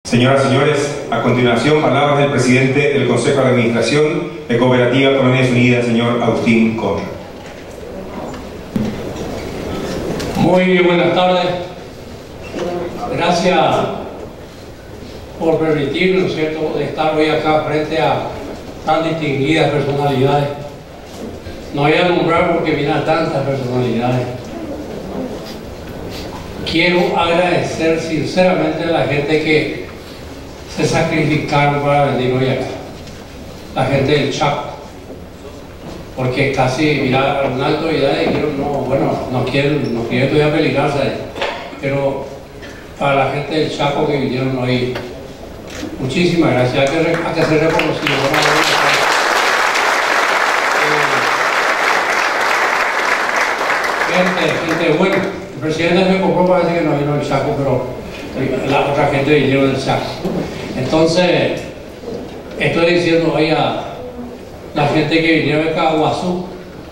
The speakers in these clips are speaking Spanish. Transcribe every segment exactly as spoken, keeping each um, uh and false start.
Señoras y señores, a continuación, palabras del presidente del Consejo de Administración de Cooperativa Colonias Unidas, señor Agustín Conra. Muy buenas tardes. Gracias por permitirnos, ¿no es cierto?, de estar hoy acá frente a tan distinguidas personalidades. No voy a nombrar porque vienen tantas personalidades. Quiero agradecer sinceramente a la gente que se sacrificaron para venir hoy acá. La gente del Chaco. Porque casi, mira, una autoridad dijeron, no, bueno, no quieren, no quieren todavía peligrarse. Pero para la gente del Chaco que vinieron hoy, muchísimas gracias. Hay que, hay que ser reconocido. Gente, gente buena. El presidente me compró, parece que no vino del Chaco, pero la otra gente vinieron del Chaco. Entonces, estoy diciendo hoy a la gente que vinieron de Caguazú,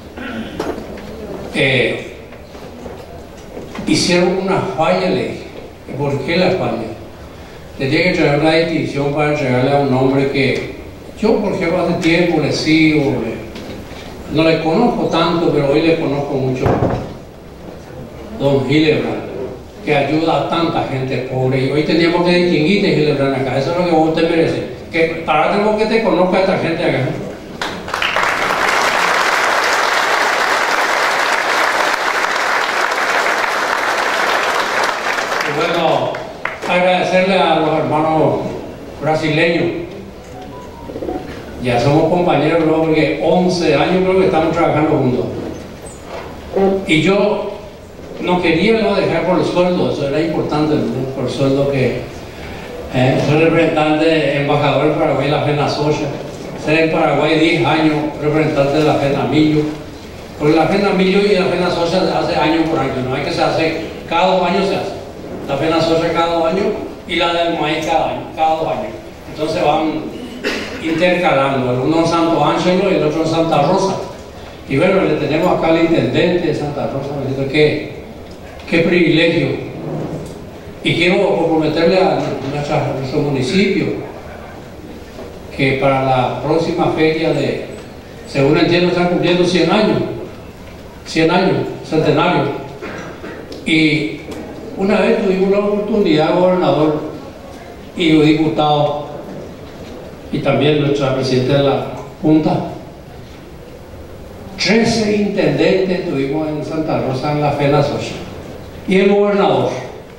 eh, hicieron una falla, le dije. ¿Por qué la falla? Tenía que traer una distinción para entregarle a un hombre que yo, por ejemplo, hace tiempo le sigo, le, no le conozco tanto, pero hoy le conozco mucho. Don Hildebrand, que ayuda a tanta gente pobre, y hoy teníamos que distinguirte, Hildebrand, acá. Eso es lo que vos te mereces, que para tengo que te conozca a esta gente acá. Y bueno, agradecerle a los hermanos brasileños. Ya somos compañeros, ¿no?, porque once años creo que estamos trabajando juntos. Y yo no quería no dejar por el sueldo, eso era importante, ¿no?, por el sueldo que eh, soy representante, embajador en Paraguay de la FENASOYA, ser en Paraguay diez años representante de la FENAMILLO, porque la FENAMILLO y la FENASOYA se hace año por año, no hay que se hace, cada dos años se hace, la FENASOYA cada dos años y la del maíz cada año, cada dos años, entonces van intercalando, el uno en Santo Ángelo y el otro en Santa Rosa. Y bueno, le tenemos acá al intendente de Santa Rosa, que qué privilegio. Y quiero comprometerle a nuestra, nuestro municipio que para la próxima feria de, según entiendo, están cumpliendo cien años, cien años, centenario. Y una vez tuvimos la oportunidad, gobernador y diputado, y también nuestra presidenta de la Junta, trece intendentes tuvimos en Santa Rosa en la FENASOYA. Y el gobernador.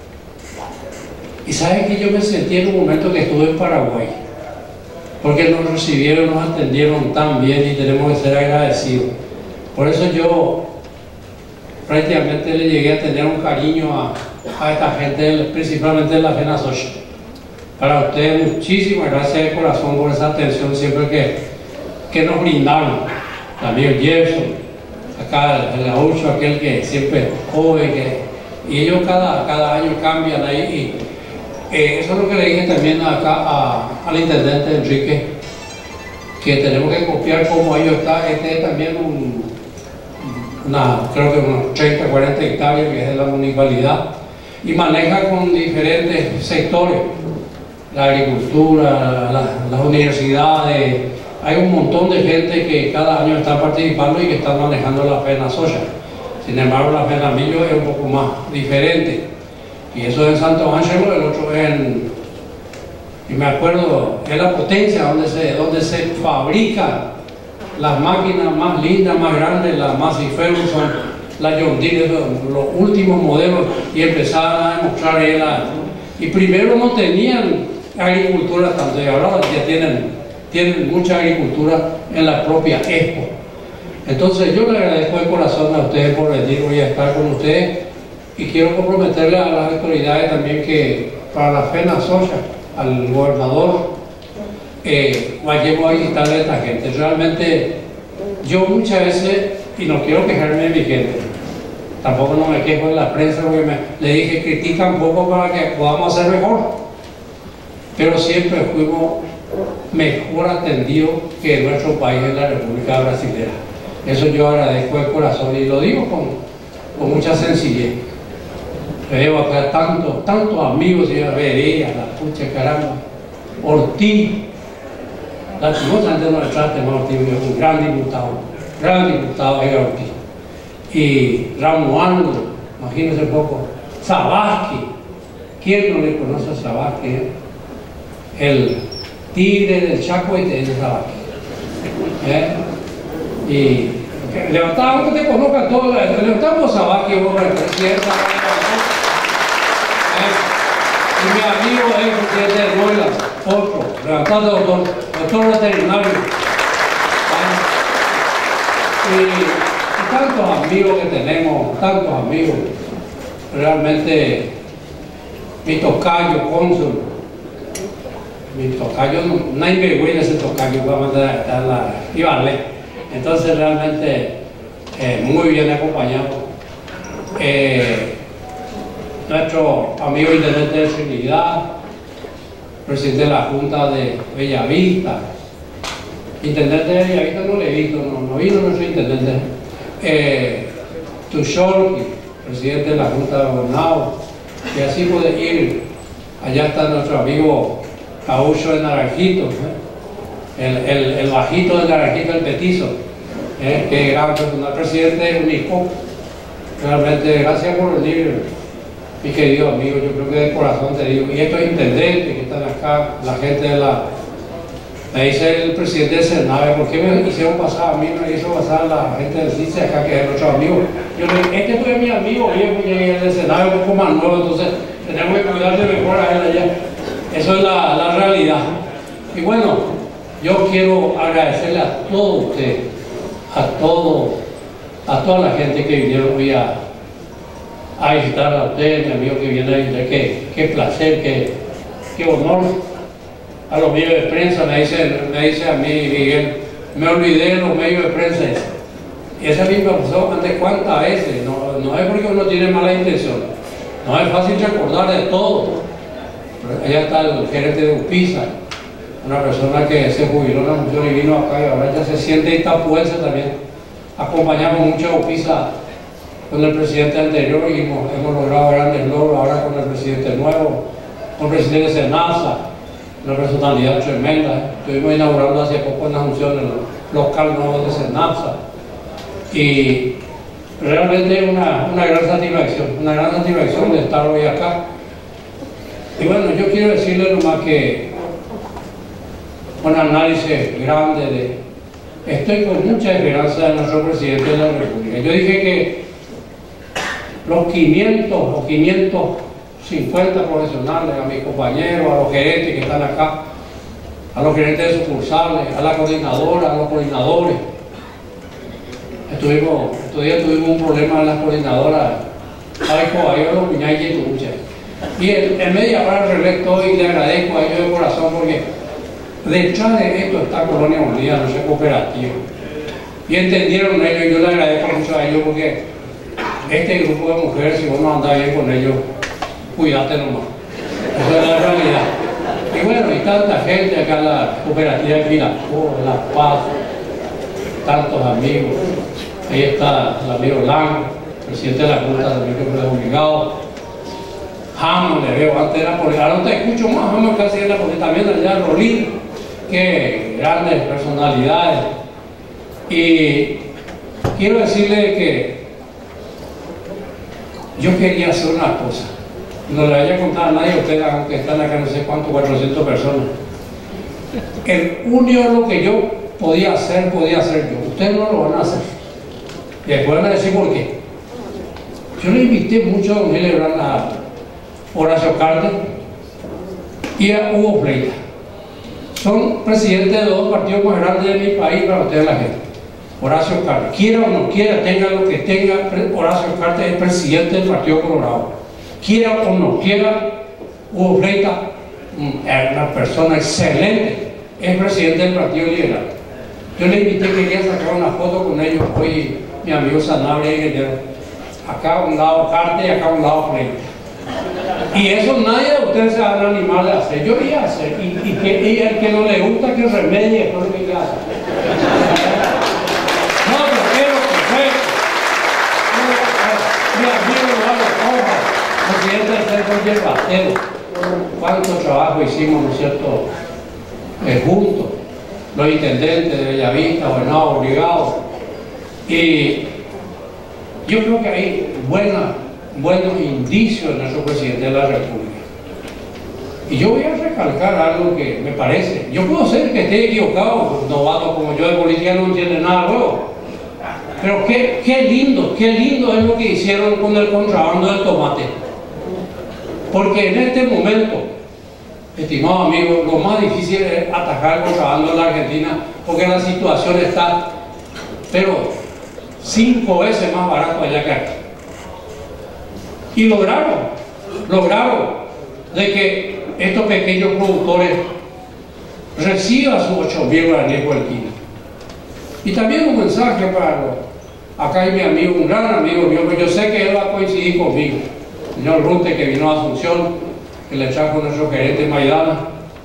Y saben que yo me sentí en un momento que estuve en Paraguay, porque nos recibieron, nos atendieron tan bien y tenemos que ser agradecidos. Por eso yo prácticamente le llegué a tener un cariño a, a esta gente, principalmente de la FENASOYA. Para ustedes, muchísimas gracias de corazón por esa atención siempre que, que nos brindaron. También Gerson, acá el Aucho, aquel que siempre joven, que y ellos cada, cada año cambian ahí. Y eh, eso es lo que le dije también acá a, al intendente Enrique, que tenemos que copiar como ellos están. Este es también un, una, creo que unos treinta, cuarenta hectáreas, que es de la municipalidad, y maneja con diferentes sectores, la agricultura, la, las universidades. Hay un montón de gente que cada año está participando y que están manejando la FENASOYA. Sin embargo, la FENAMILLO es un poco más diferente. Y eso es en Santo Ángelo, el otro es en, y me acuerdo, es la Potencia, donde se, donde se fabrican las máquinas más lindas, más grandes, las más Ferguson, la John Deere, los, los últimos modelos, y empezaron a demostrar él. Y primero no tenían agricultura tanto, y ahora ya tienen, tienen mucha agricultura en la propia Expo. Entonces yo le agradezco de corazón a ustedes por venir hoy a estar con ustedes, y quiero comprometerle a las autoridades también que para la FENASOYA, al gobernador, eh, vayamos a visitarle a esta gente. Realmente yo muchas veces, y no quiero quejarme de mi gente, tampoco no me quejo de la prensa, porque me, le dije critica un poco para que podamos hacer mejor, pero siempre fuimos mejor atendidos que en nuestro país, en la República Brasilera. Eso yo agradezco de corazón y lo digo con, con mucha sencillez. Veo acá tantos, tantos amigos, señora Vería, la pucha caramba, Ortiz, lastimosamente no le trate más Ortiz, es un gran diputado, gran diputado era Ortiz. Y Ramuando, imagínense un poco, Zabasky, ¿quién no le conoce a Zabasky? El tigre del Chaco y de Zabasky. ¿Eh? Y levantamos que te conozcan todos, levantamos a Zabasky, vos, el presidente. Y mi amigo es el presidente de Noela, otro, levantando doctor, doctor veterinario. Y, y tantos amigos que tenemos, tantos amigos, realmente mi tocayo, cónsul, mi tocayo, no, nadie me huele ese tocayo, vamos a estar la y vale. Entonces realmente eh, muy bien acompañado. Eh, nuestro amigo intendente de Trinidad, presidente de la Junta de Bellavista, intendente de Bellavista no le he visto, no, no vino nuestro intendente, eh, Tushorki, presidente de la Junta de Gobernador, y así puede ir. Allá está nuestro amigo Caucho de Naranjito, ¿eh? el, el, el bajito de Naranjito, el petizo, ¿eh? que gran personal, presidente de UNICO. Realmente gracias por venir, mi querido amigo, yo creo que de corazón te digo, y estos intendentes que están acá, la gente de la, me dice el presidente del Senado, ¿por qué me hicieron pasar a mí? Me hizo pasar a la gente del C I C E acá, que es nuestro amigo. Yo le dije, este fue mi amigo, viejo, y el del Senado es un poco más nuevo, entonces tenemos que cuidarle mejor a él allá. Eso es la, la realidad. Y bueno, yo quiero agradecerle a todos ustedes, a todo, a toda la gente que vinieron hoy a a visitar a usted, mi amigo que viene a visitar, qué, qué placer, qué, qué honor. A los medios de prensa me dice, me dice a mí, Miguel, me olvidé de los medios de prensa. Y esa misma pasó antes cuántas veces, no, no es porque uno tiene mala intención, no es fácil recordar de todo. Allá está el gerente de UPISA, una persona que se jubiló en la función y vino acá y ahora ya se siente itapuense también. Acompañamos mucho a UPISA con el presidente anterior y hemos, hemos logrado grandes logros ahora con el presidente nuevo, con el presidente de SENASA, una personalidad tremenda. Estuvimos inaugurando hace poco en la función el local nuevo de SENASA y realmente una, una gran satisfacción, una gran satisfacción de estar hoy acá. Y bueno, yo quiero decirle nomás que un análisis grande de, estoy con mucha esperanza de nuestro presidente de la República. Yo dije que los quinientos o quinientos cincuenta profesionales, a mis compañeros, a los gerentes que están acá, a los gerentes de sucursales, a la coordinadora, a los coordinadores. Estuvimos, estos días tuvimos un problema en las coordinadoras, y en, en media hora al revés estoy y le agradezco a ellos de corazón porque detrás de esto está Colonia Unida, no sé, cooperativa. Y entendieron ellos, y yo le agradezco mucho a ellos porque este grupo de mujeres, si vos no andás bien con ellos, cuídate nomás. Esa es la realidad. Y bueno, y tanta gente acá en la cooperativa de Miraflores, La Paz, tantos amigos. Ahí está el amigo Lang, presidente de la Junta de Micro Obligado. Jamo le veo, antes era por ahora no te escucho más, Jamo casi era porque también allá Rolín, que grandes personalidades. Y quiero decirle que yo quería hacer una cosa, no le vaya a contar a nadie, ustedes aunque están acá no sé cuántos, cuatrocientas personas. El único lo que yo podía hacer, podía hacer yo, ustedes no lo van a hacer. Y después van a decir por qué. Yo le invité mucho a don Hillebrand, a Horacio Cartes y a Hugo Freitas. Son presidentes de dos partidos más grandes de mi país para ustedes la gente. Horacio Cartes, quiera o no quiera, tenga lo que tenga, Horacio Cartes es presidente del Partido Colorado. Quiera o no quiera, Hugo Freitas es una persona excelente, es presidente del Partido Liberal. Yo le invité, quería sacar una foto con ellos hoy, mi amigo Sanabria y Guerrero. Acá a un lado Cartes y acá a un lado Freitas. Y eso nadie de ustedes se van a animar a hacer. Yo iba a hacer. Y, y, que, y el que no le gusta que remedie después lo que hace. No, yo quiero que fue. Mi amigo Eduardo Rojas, los yerbateros, cuánto trabajo hicimos, ¿no es cierto?, eh, juntos, los intendentes de Bellavista, Buenao, Obligado. Y yo creo que hay buena, buenos indicios en nuestro presidente de la República. Y yo voy a recalcar algo que me parece. Yo puedo ser que esté equivocado, novato como yo de política no entiende nada nuevo. Pero qué, qué lindo, qué lindo es lo que hicieron con el contrabando del tomate. Porque en este momento, estimados amigos, lo más difícil es atacar el contrabando en la Argentina, porque la situación está, pero cinco veces más barato allá que aquí. Y lograron, lograron de que estos pequeños productores reciban sus ocho mil guaraníes por el kilo. Y también un mensaje para los, acá hay mi amigo, un gran amigo mío, que yo sé que él va a coincidir conmigo, el señor Rute, que vino a Asunción, que le trajo nuestro gerente Maidana.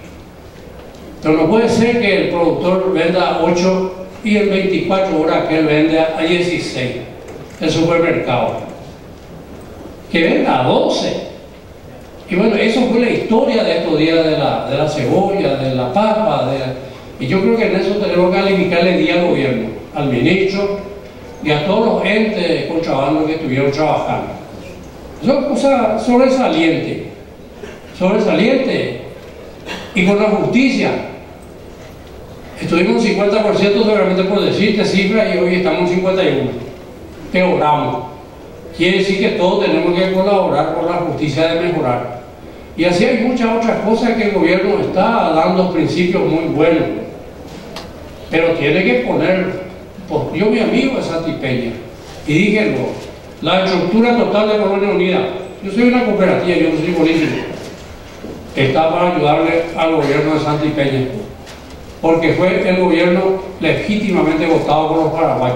Pero no puede ser que el productor venda ocho y en veinticuatro horas que él vende a dieciséis el supermercado, que venda a doce. Y bueno, eso fue la historia de estos días de la, de la cebolla, de la papa, de la, y yo creo que en eso tenemos que calificarle día al gobierno, al ministro y a todos los entes de contrabando que estuvieron trabajando. Eso es una cosa sobresaliente, sobresaliente. Y con la justicia, estuvimos un cincuenta por ciento seguramente por decirte cifras y hoy estamos en cincuenta y uno. Peoramos. Quiere decir que todos tenemos que colaborar con la justicia de mejorar. Y así hay muchas otras cosas que el gobierno está dando principios muy buenos. Pero tiene que poner, pues, yo mi amigo de Santipeña, y díganlo, la estructura total de Colonia Unida, yo soy una cooperativa, yo no soy político, está para ayudarle al gobierno de Santipeña, porque fue el gobierno legítimamente votado por los paraguayos.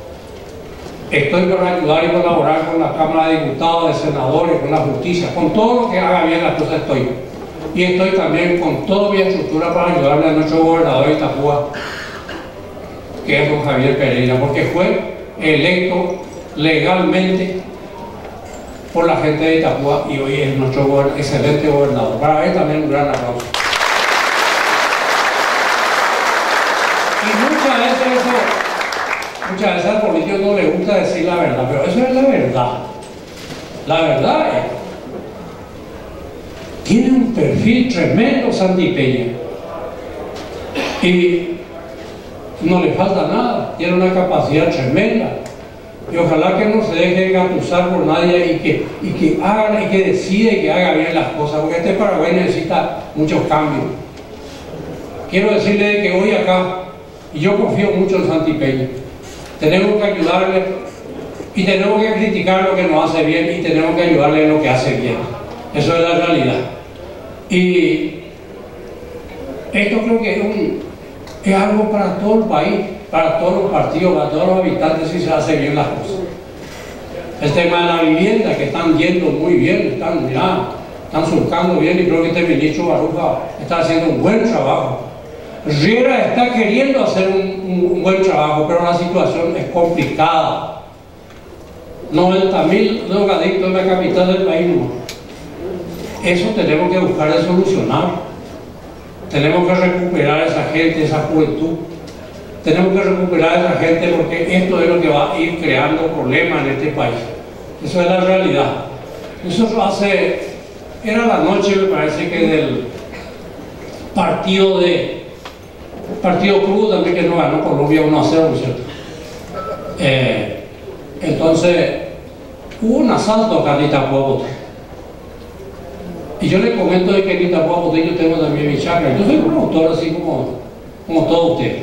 Estoy para ayudar y colaborar con la Cámara de Diputados, de Senadores, con la justicia, con todo lo que haga bien las cosas estoy. Y estoy también con toda mi estructura para ayudarle a nuestro gobernador de Itapúa, que es don Javier Pereira, porque fue electo legalmente por la gente de Itapúa y hoy es nuestro gober- excelente gobernador. Para él también un gran aplauso. Y muchas veces eso... Muchas veces al político no le gusta decir la verdad, pero eso es la verdad. La verdad es, tiene un perfil tremendo Santipeña y no le falta nada, tiene una capacidad tremenda y ojalá que no se deje engatusar por nadie y que, y que haga y que decide y que haga bien las cosas, porque este Paraguay necesita muchos cambios. Quiero decirle que hoy acá, y yo confío mucho en Santipeña, tenemos que ayudarle y tenemos que criticar lo que nos hace bien y tenemos que ayudarle en lo que hace bien. Eso es la realidad. Y esto creo que es, un, es algo para todo el país, para todos los partidos, para todos los habitantes, si se hace bien las cosas. El tema de la vivienda, que están yendo muy bien, están, mirá, están surcando bien, y creo que este ministro Baruja está haciendo un buen trabajo. Riera está queriendo hacer un, un, un buen trabajo, pero la situación es complicada. noventa mil drogadictos en la capital del país, no. Eso tenemos que buscar de solucionar. Tenemos que recuperar a esa gente, esa juventud. Tenemos que recuperar a esa gente porque esto es lo que va a ir creando problemas en este país. Eso es la realidad. Eso hace, era la noche, me parece que del partido de Partido Cruz también, que no ganó Colombia uno a cero, ¿no es cierto? Eh, entonces, hubo un asalto acá en Itapuapote. Y yo le comento de que en Itapuapote yo tengo también mi chacra. Yo soy productor así como, como todos ustedes.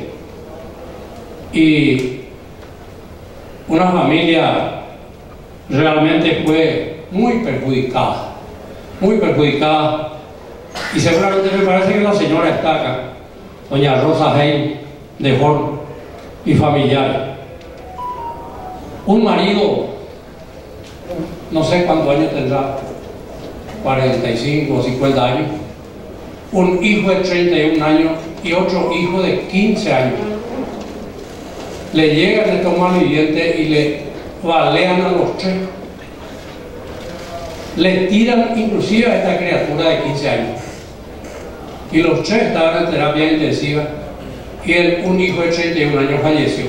Y una familia realmente fue muy perjudicada. Muy perjudicada. Y seguramente me parece que la señora está acá. Doña Rosa Heim de Horn y familiar. Un marido, no sé cuántos años tendrá, cuarenta y cinco o cincuenta años, un hijo de treinta y un años y otro hijo de quince años. Le llegan estos malvivientes y le balean a los tres. le tiran inclusive a esta criatura de quince años. Y los tres estaban en terapia intensiva y el, un hijo de treinta y un años falleció.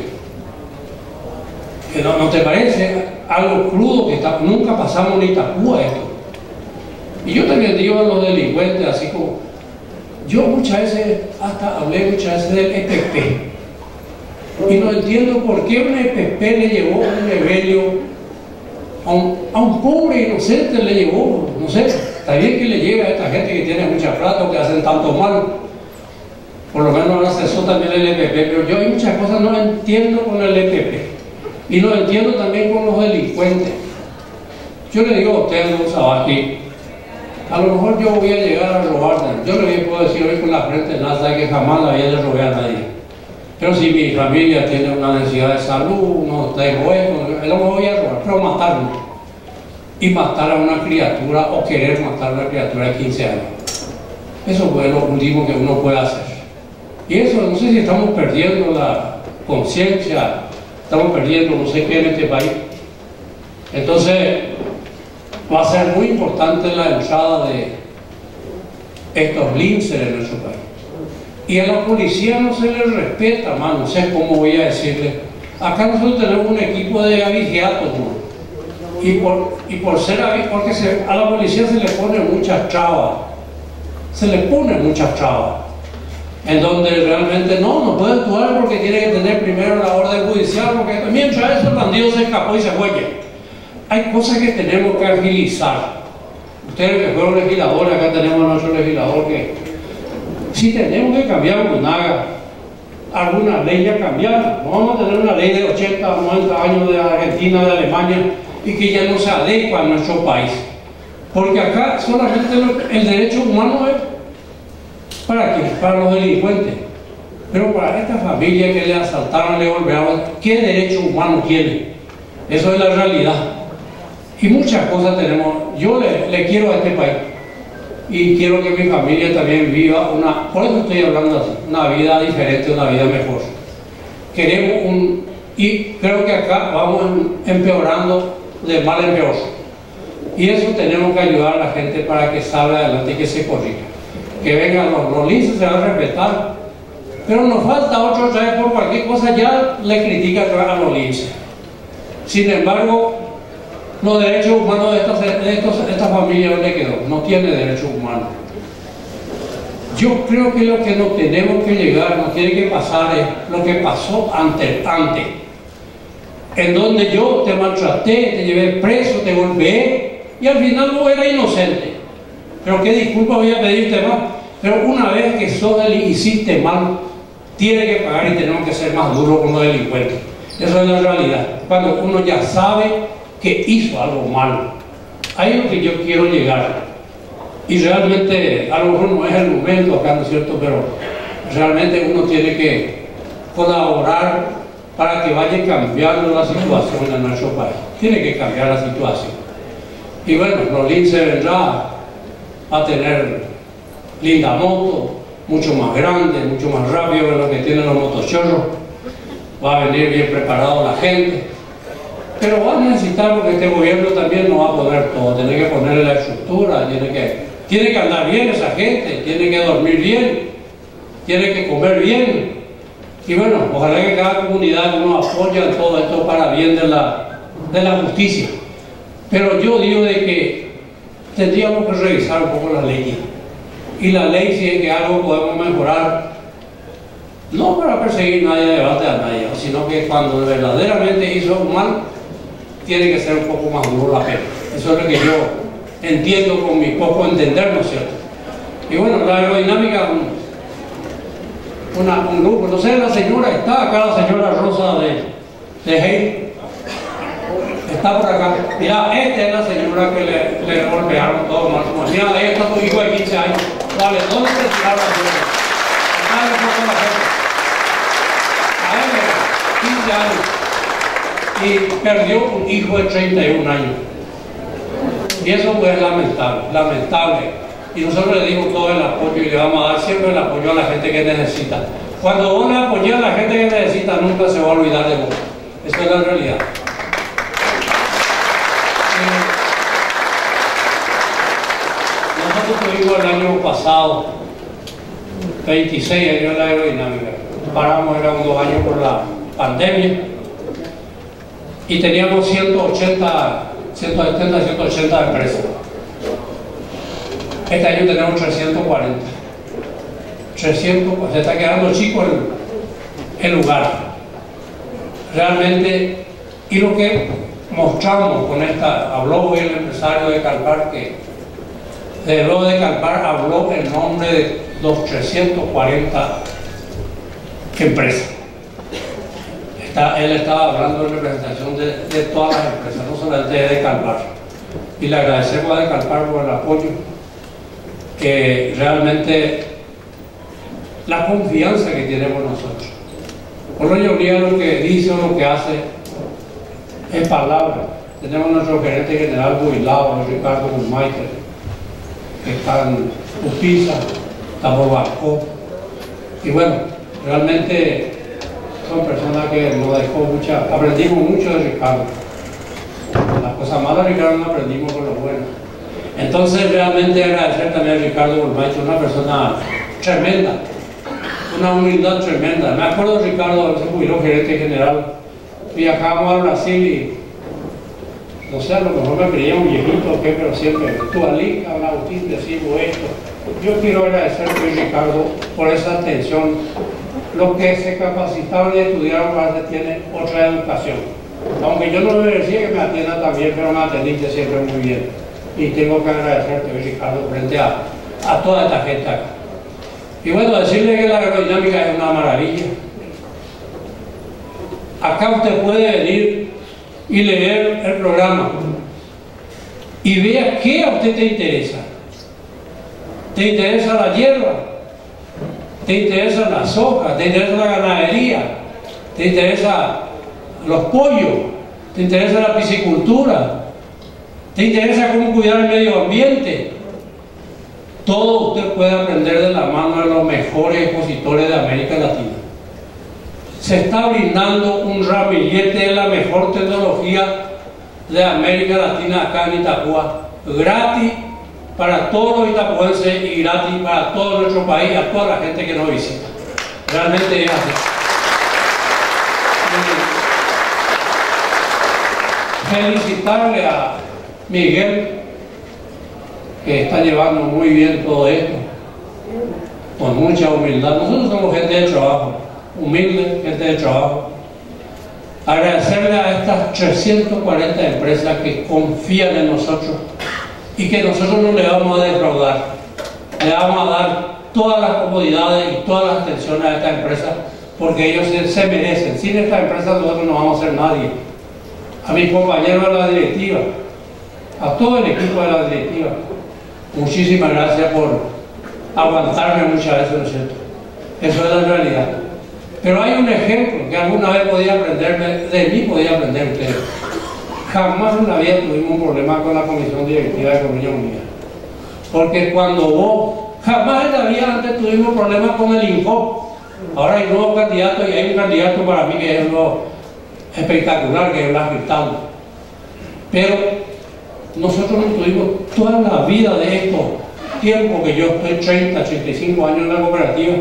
¿No, no te parece algo crudo que está, nunca pasamos ni Itapúa esto? Y yo también digo a los delincuentes, así como yo muchas veces, hasta hablé muchas veces del E P P, y no entiendo por qué un E P P le llevó un rebelio a un, a un pobre inocente, le llevó, no sé, está bien que le llegue a esta gente que tiene mucha plata o que hacen tanto mal, por lo menos no cesó también el E P P, pero yo hay muchas cosas no entiendo con el E P P, y no entiendo también con los delincuentes. Yo le digo a usted, don Sabaqui, a lo mejor yo voy a llegar a robar, yo le puedo decir hoy con la frente en alta que jamás la vida de robar a nadie, pero si mi familia tiene una necesidad de salud, no tengo esto, no me voy a robar, pero matarlo, y matar a una criatura o querer matar a una criatura de quince años, eso fue lo último que uno puede hacer. Y eso, no sé si estamos perdiendo la conciencia, estamos perdiendo no sé qué en este país. Entonces va a ser muy importante la entrada de estos linces en nuestro país. Y a la policía no se les respeta, más no sé cómo voy a decirle. Acá nosotros tenemos un equipo de avigiatos, ¿no? y, por, y por ser avigiatos, porque se, a la policía se le pone muchas trabas, se le pone muchas trabas, en donde realmente no, no puede actuar porque tiene que tener primero la orden judicial, porque mientras eso el bandido se escapó y se fue. Hay cosas que tenemos que agilizar. Ustedes que fueron legisladores, acá tenemos a nuestro legislador que si tenemos que cambiar alguna, alguna ley ya cambiar, no vamos a tener una ley de ochenta o noventa años de Argentina, de Alemania, y que ya no se adecua a nuestro país. Porque acá solamente lo, el derecho humano es ¿para qué? Para los delincuentes. Pero para esta familia que le asaltaron, le golpearon, ¿qué derecho humano tiene? Eso es la realidad. Y muchas cosas tenemos. Yo le, le quiero a este país y quiero que mi familia también viva una, por eso estoy hablando así, una vida diferente, una vida mejor. Queremos un, y creo que acá vamos empeorando de mal en peor. Y eso tenemos que ayudar a la gente para que salga adelante y que se corrija. Que vengan los, los linces, se van a respetar. Pero nos falta otro otra vez por cualquier cosa, ya le critica a los linces. Sin embargo, los derechos humanos de, estas, de, estos, de esta familia no le quedó, no tiene derechos humanos. Yo creo que lo que nos tenemos que llegar, nos tiene que pasar es lo que pasó antes, antes, en donde yo te maltraté, te llevé preso, te golpeé y al final no era inocente. Pero qué disculpa voy a pedirte más. Pero una vez que sos y hiciste mal, tiene que pagar y tenemos que ser más duros con los delincuentes. Eso es la realidad. Cuando uno ya sabe que hizo algo malo, ahí es lo que yo quiero llegar. Y realmente, a lo mejor no es el momento acá, ¿no es cierto? Pero realmente uno tiene que colaborar para que vaya cambiando la situación en nuestro país. Tiene que cambiar la situación. Y bueno, Rolín se vendrá a tener linda moto, mucho más grande, mucho más rápido de lo que tienen los motochorros. Va a venir bien preparado la gente. Pero va a necesitar, porque este gobierno también no va a poner todo, tiene que ponerle la estructura, tiene que, tiene que andar bien esa gente, tiene que dormir bien, tiene que comer bien. Y bueno, ojalá que cada comunidad uno apoye en todo esto para bien de la, de la justicia. Pero yo digo de que tendríamos que revisar un poco la ley. Y la ley, si es que algo podemos mejorar, no para perseguir nadie, debate a nadie, sino que cuando verdaderamente hizo un mal, tiene que ser un poco más duro la pena. Eso es lo que yo entiendo con mi poco entender, ¿no es cierto? Y bueno, la aerodinámica, un, una, un grupo, no sé, la señora, está acá la señora Rosa de, de Hey, está por acá. Mira, esta es la señora que le, le golpearon todo mal. Mira, ahí está tu hijo de quince años. Vale, ¿dónde te tiraron la señora? Dale foto a la gente. A él, quince años. Y perdió un hijo de treinta y un años. Y eso pues lamentable, lamentable. Y nosotros le dimos todo el apoyo y le vamos a dar siempre el apoyo a la gente que necesita. Cuando vos le apoyás a la gente que necesita, nunca se va a olvidar de vos. Esa es la realidad. tuvimos el año pasado veintiséis años en la aerodinámica. Paramos, eran dos años por la pandemia. Y teníamos ciento ochenta, ciento setenta, ciento ochenta empresas. Este año tenemos trescientos cuarenta. trescientos, pues se está quedando chico el, el lugar. Realmente, y lo que mostramos con esta, habló hoy el empresario de Calpar, que de lo de Calpar habló en nombre de los trescientos cuarenta empresas. Está, él estaba hablando en representación de, de todas las empresas, no solamente de Calpar. Y le agradecemos a de Calpar por el apoyo, que realmente la confianza que tenemos nosotros. Por lo que lo que dice o lo que hace es palabra. Tenemos nuestro gerente general jubilado, Ricardo Guzmaitel, que está en Upiza, está por Barco. Y bueno, realmente son personas que nos dejó mucha, aprendimos mucho de Ricardo. Las cosas malas de Ricardo no aprendimos con lo bueno. Entonces realmente agradecer también a Ricardo Guzmaitel, una persona tremenda, una humildad tremenda. Me acuerdo de Ricardo, se jubiló gerente general, viajábamos a Brasil y no sé, a lo mejor me creía un viejito o qué, pero siempre, tú alí, habla Agustín, decimos esto. Yo quiero agradecer a Ricardo por esa atención. Los que se capacitaron y estudiaron ahora tienen otra educación. Aunque yo no me decía que me atienda también, pero me atendiste siempre muy bien. Y tengo que agradecerte, Ricardo, frente a, a toda esta gente acá. Y bueno, decirle que la aerodinámica es una maravilla. Acá usted puede venir y leer el programa y vea qué a usted te interesa. ¿Te interesa la hierba? ¿Te interesa la soja? ¿Te interesa la ganadería? ¿Te interesa los pollos? ¿Te interesa la piscicultura? ¿Te interesa cómo cuidar el medio ambiente? Todo usted puede aprender de la mano de los mejores expositores de América Latina. Se está brindando un ramillete de la mejor tecnología de América Latina acá en Itapúa, gratis para todos los itapuenses y gratis para todo nuestro país, a toda la gente que nos visita. Realmente es así. Felicitarle a Miguel, que está llevando muy bien todo esto, con mucha humildad. Nosotros somos gente de trabajo, humilde, gente de trabajo. Agradecerle a estas trescientas cuarenta empresas que confían en nosotros y que nosotros no le vamos a defraudar. Le vamos a dar todas las comodidades y todas las atenciones a esta empresa, porque ellos se, se merecen. Sin esta empresa nosotros no vamos a ser nadie. A mis compañeros de la directiva, a todo el equipo de la directiva, muchísimas gracias por aguantarme muchas veces, ¿no es cierto? Eso es la realidad. Pero hay un ejemplo que alguna vez podía aprenderme, de mí podía aprender ustedes. Jamás en la vida tuvimos un problema con la Comisión Directiva de Economía Unida. Porque cuando vos, jamás en la vida antes tuvimos problemas con el INCOP. Ahora hay nuevos candidatos y hay un candidato para mí que es uno espectacular, que es Blas Cristal. Pero nosotros no tuvimos toda la vida de estos tiempos que yo estoy treinta, treinta y cinco años en la cooperativa.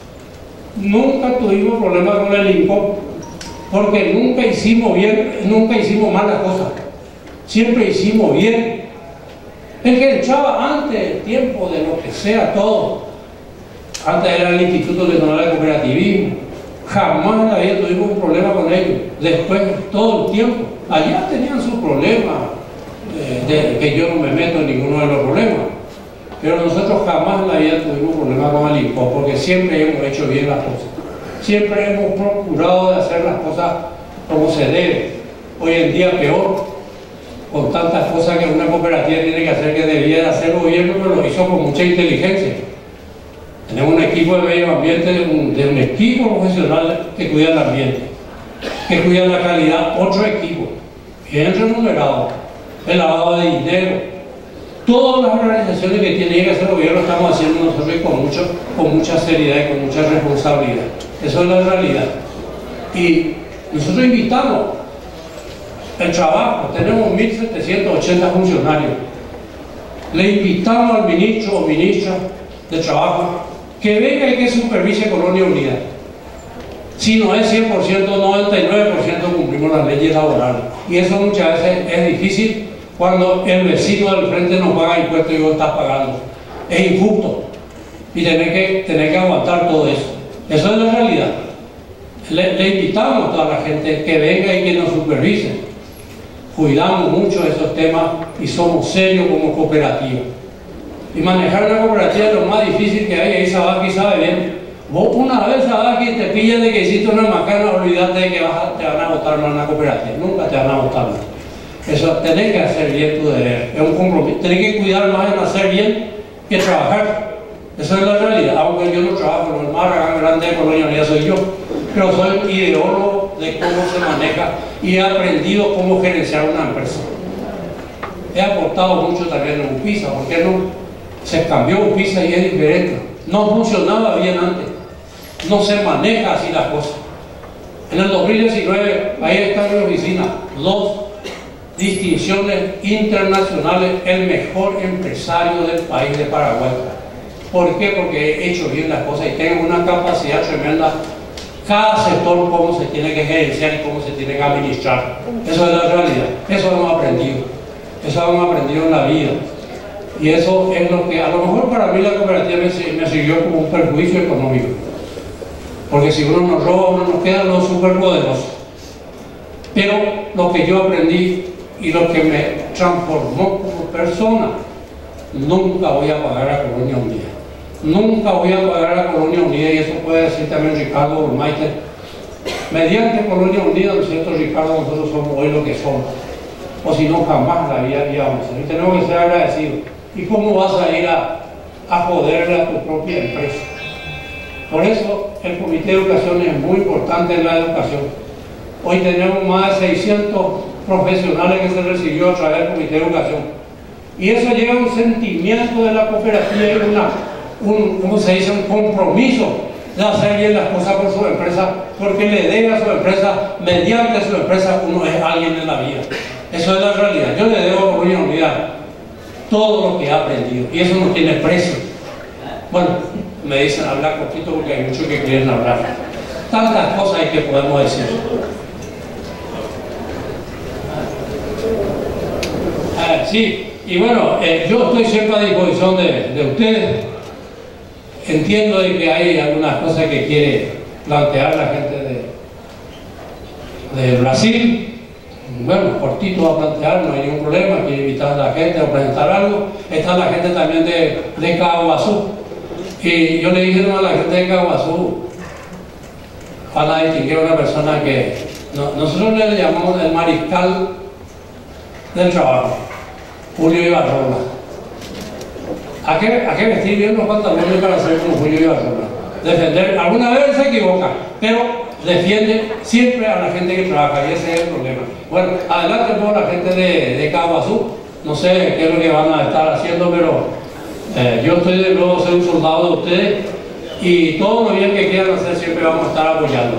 Nunca tuvimos problemas con el INCOP, porque nunca hicimos bien, nunca hicimos mal las cosas, siempre hicimos bien. El que echaba antes el tiempo de lo que sea todo, antes era el Instituto Nacional de Cooperativismo, jamás en la vida tuvimos un problema con ellos. Después, todo el tiempo, allá tenían sus problemas, eh, de, que yo no me meto en ninguno de los problemas. Pero nosotros jamás en la vida tuvimos problemas con el INCOP, porque siempre hemos hecho bien las cosas. Siempre hemos procurado de hacer las cosas como se debe. Hoy en día peor, con tantas cosas que una cooperativa tiene que hacer que debía de hacer el gobierno, pero lo hizo con mucha inteligencia. Tenemos un equipo de medio ambiente, de un, de un equipo profesional que cuida el ambiente, que cuida la calidad, otro equipo, bien remunerado, el lavado de dinero. Todas las organizaciones que tiene que hacer el gobierno estamos haciendo nosotros con, mucho, con mucha seriedad y con mucha responsabilidad. Eso es la realidad. Y nosotros invitamos el trabajo. Tenemos mil setecientos ochenta funcionarios. Le invitamos al ministro o ministra de Trabajo que venga y que supervise Colonia Unida. Si no es cien por ciento, noventa y nueve por ciento cumplimos las leyes laborales. Y eso muchas veces es difícil cuando el vecino del frente nos paga impuestos y vos estás pagando. Es injusto. Y tener que, tener que aguantar todo eso. Eso es la realidad. Le, le invitamos a toda la gente que venga y que nos supervise. Cuidamos mucho esos temas y somos serios como cooperativa. Y manejar una cooperativa es lo más difícil que hay. Ahí Sabaki sabe bien. Vos una vez Sabaki te pillas de que hiciste una macana, olvídate de que vas a, te van a votar más en una cooperativa. Nunca te van a votar más. Eso, tenés que hacer bien tu deber. Es un compromiso. Tenés que cuidar más en hacer bien que trabajar. Esa es la realidad. Aunque yo no trabajo, el más grande de Colonia Unida soy yo. Pero soy ideólogo de cómo se maneja y he aprendido cómo gerenciar una empresa. He aportado mucho también en UPISA, porque no se cambió UPISA y es diferente. No funcionaba bien antes. No se maneja así las cosas. En el dos mil diecinueve, ahí está en mi oficina, dos distinciones internacionales, el mejor empresario del país de Paraguay. ¿Por qué? Porque he hecho bien las cosas y tengo una capacidad tremenda. Cada sector, cómo se tiene que gerenciar y cómo se tiene que administrar. Eso es la realidad. Eso lo hemos aprendido. Eso lo hemos aprendido en la vida. Y eso es lo que, a lo mejor para mí la cooperativa me, me sirvió como un perjuicio económico. Porque si uno nos roba, uno nos queda los superpoderosos. Pero lo que yo aprendí y lo que me transformó como persona, nunca voy a pagar a Colonia Unida. Nunca voy a pagar a Colonia Unida, y eso puede decir también Ricardo Burmeister. Mediante Colonia Unida, ¿no es cierto, Ricardo? Nosotros somos hoy lo que somos. O si no, jamás la vida íbamos a ser. Y tenemos que ser agradecidos. ¿Y cómo vas a ir a, a joderle a tu propia empresa? Por eso el Comité de Educación es muy importante en la educación. Hoy tenemos más de seiscientos profesionales que se recibió a través del Comité de Educación. Y eso lleva a un sentimiento de la cooperativa y una, un, ¿cómo se dice? un compromiso de hacer bien las cosas por su empresa, porque le debe a su empresa, mediante su empresa uno es alguien en la vida. Eso es la realidad. Yo le debo a Colonia Unida todo lo que he aprendido, y eso no tiene precio. Bueno, me dicen hablar cortito porque hay muchos que quieren hablar. Tantas cosas hay que podemos decir. Ah, sí, y bueno, eh, yo estoy siempre a disposición de, de ustedes. Entiendo de que hay algunas cosas que quiere plantear la gente de, de Brasil. Bueno, cortito va a plantear, no hay ningún problema, quiere invitar a la gente a presentar algo. Está la gente también de, de Caguazú. Y yo le dije a la gente de Caguazú, van a distinguir a una persona que no, nosotros le llamamos el mariscal del trabajo, Julio Ibarrola. ¿A qué, ¿A qué vestir bien los pantalones para ser como Julio Ibarrola? Defender, alguna vez se equivoca, pero defiende siempre a la gente que trabaja, y ese es el problema. Bueno, adelante por la gente de, de Caguazú. No sé qué es lo que van a estar haciendo, pero eh, yo estoy de nuevo ser un soldado de ustedes, y todo lo bien que quieran hacer siempre vamos a estar apoyando.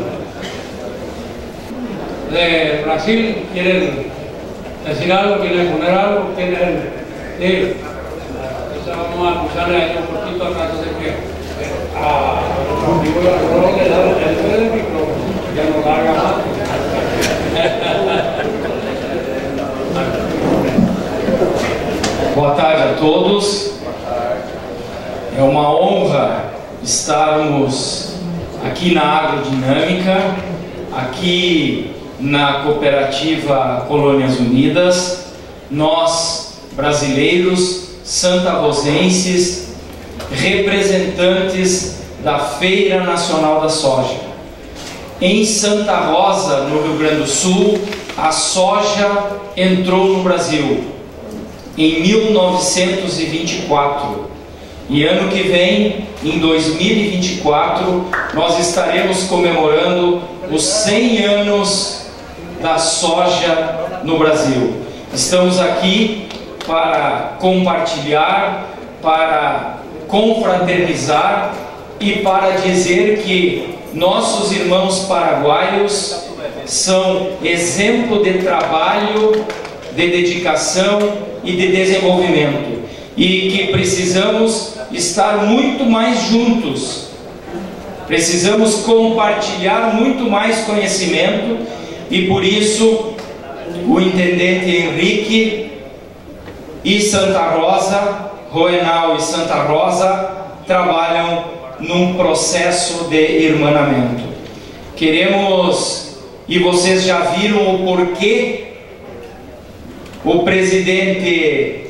De Brasil, ¿quieren decir algo? ¿Quieren poner algo? ¿Quieren decir? Entonces vamos a escucharle a ellos un poquito acá, entonces que a nuestro amigo Ibarrola le da el micrófono, ya no larga más. Boa tarde a todos. É uma honra estarmos aqui na Agrodinâmica, aqui na Cooperativa Colônias Unidas. Nós, brasileiros, santarrozenses, representantes da Feira Nacional da Soja. Em Santa Rosa, no Rio Grande do Sul, a soja entrou no Brasil em mil novecentos e vinte e quatro. E ano que vem, em dois mil e vinte e quatro, nós estaremos comemorando os cem anos da soja no Brasil. Estamos aqui para compartilhar, para confraternizar e para dizer que nossos irmãos paraguaios são exemplo de trabalho, de dedicação e de desenvolvimento. e que precisamos estar muito mais juntos, precisamos compartilhar muito mais conhecimento, e por isso o intendente Henrique e Santa Rosa, Roenal e Santa Rosa, trabalham num processo de irmanamento. Queremos, e vocês já viram o porquê o presidente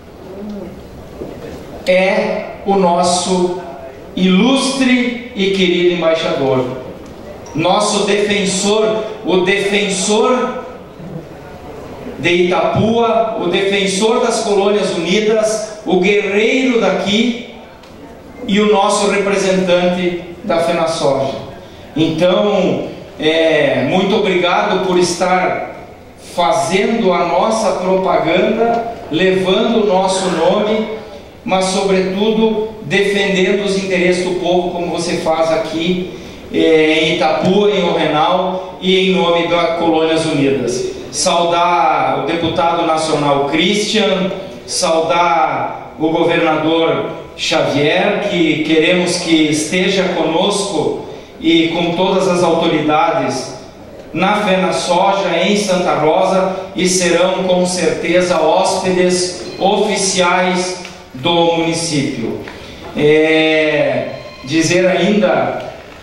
é o nosso ilustre e querido embaixador, nosso defensor, o defensor de Itapua, o defensor das Colônias Unidas, o guerreiro daqui e o nosso representante da FenaSoja. Então, é, muito obrigado por estar fazendo a nossa propaganda, levando o nosso nome, mas sobretudo defendendo os interesses do povo, como você faz aqui é, em Itapua, em Roenal e em nome das Colônias Unidas. Saudar o deputado nacional Christian, saudar o governador Xavier, que queremos que esteja conosco e com todas as autoridades na FenaSoja em Santa Rosa, e serão com certeza hóspedes oficiais do município. É, dizer ainda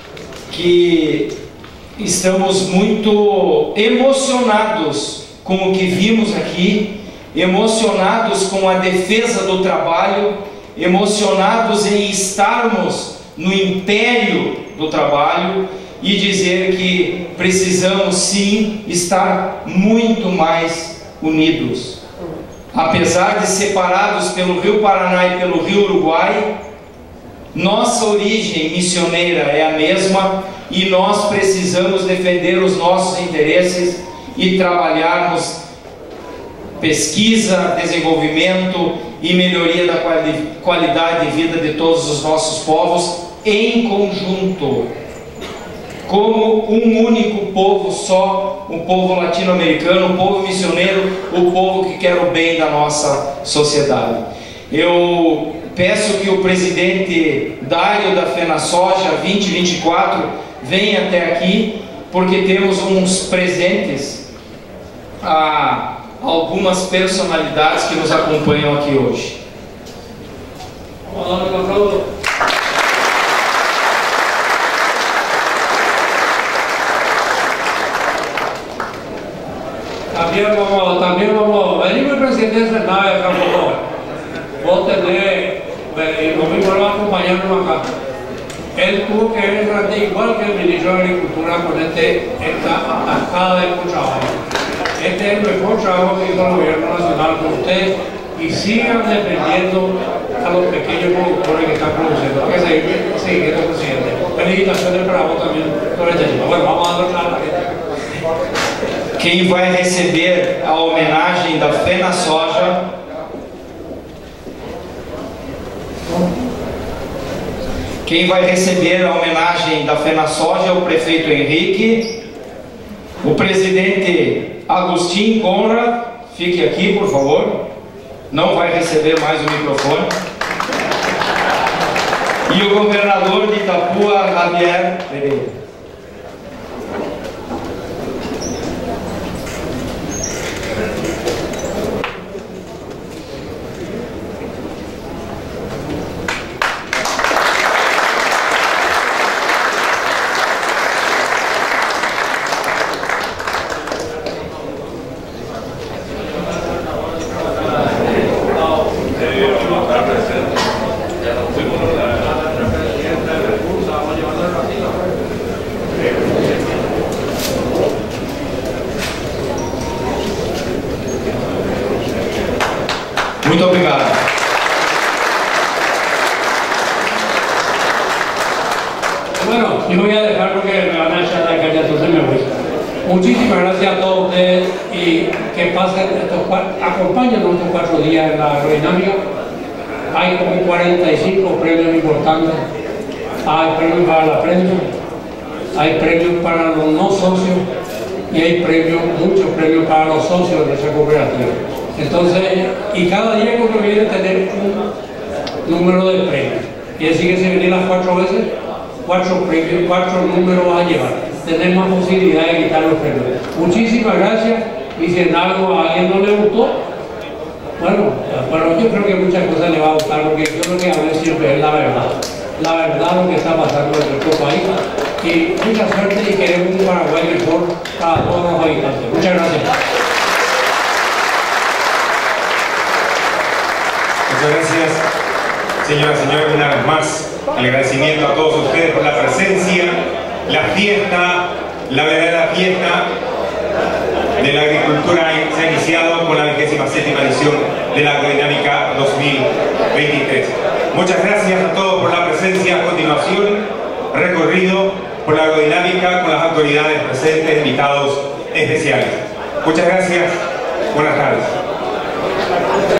que estamos muito emocionados com o que vimos aqui, emocionados com a defesa do trabalho, emocionados em estarmos no império do trabalho, e dizer que precisamos sim estar muito mais unidos. Apesar de separados pelo Rio Paraná e pelo Rio Uruguai, nossa origem missioneira é a mesma, e nós precisamos defender os nossos interesses e trabalharmos pesquisa, desenvolvimento e melhoria da quali- qualidade de vida de todos os nossos povos em conjunto, como um único povo só, o povo latino-americano, o povo missioneiro, o povo que quer o bem da nossa sociedade. Eu peço que o presidente Dário da FenaSoja vinte vinte e quatro venha até aqui, porque temos uns presentes a algumas personalidades que nos acompanham aqui hoje. También vamos, también vamos, venimos el presidente Fernández de Campo. Vos tenés, y lo mismo lo va a acompañarnos acá. Él tuvo que ver igual que el ministro de Agricultura con este, esta atascada de trabajo. Este es el mejor trabajo que hizo el gobierno nacional con usted, y sigan defendiendo a los pequeños productores que están produciendo. Hay que seguir siguiendo, presidente. Felicitaciones para vos también, doctor Echeverría. Bueno, vamos a darle a la gente. Quem vai receber a homenagem da FenaSoja Quem vai receber a homenagem da FenaSoja é o prefeito Henrique, o presidente Agustín Conrad, fique aqui por favor, não vai receber mais o microfone, e o governador de Itapua, Javier Pereira. Muito obrigado. Bueno, yo voy a dejar porque me van a echar de calle, entonces me voy. Muchísimas gracias a todos ustedes, y que pasen estos cuatro, acompáñenos estos cuatro días en la aerodinámica. Hay como cuarenta y cinco premios importantes. Hay premios para la prensa, hay premios para los no socios, y hay premios, muchos premios para los socios de esa cooperativa. Entonces, y cada día que uno viene a tener un número de premios. Quiere decir que si venís las cuatro veces, cuatro premios, cuatro números vas a llevar. Tener más posibilidad de quitar los premios. Muchísimas gracias. Y si en algo a alguien no le gustó, bueno, pero yo creo que muchas cosas le va a gustar, porque yo creo que a veces siempre es la verdad. La verdad lo que está pasando en nuestro país. Y mucha suerte y queremos un Paraguay mejor para todos los habitantes. Muchas gracias. Muchas gracias, señoras y señores, una vez más. El agradecimiento a todos ustedes por la presencia, la fiesta, la verdadera fiesta de la agricultura se ha iniciado con la vigésima séptima edición de la Agrodinámica dos mil veintitrés. Muchas gracias a todos por la presencia. A continuación, recorrido por la Agrodinámica con las autoridades presentes, invitados especiales. Muchas gracias. Buenas tardes.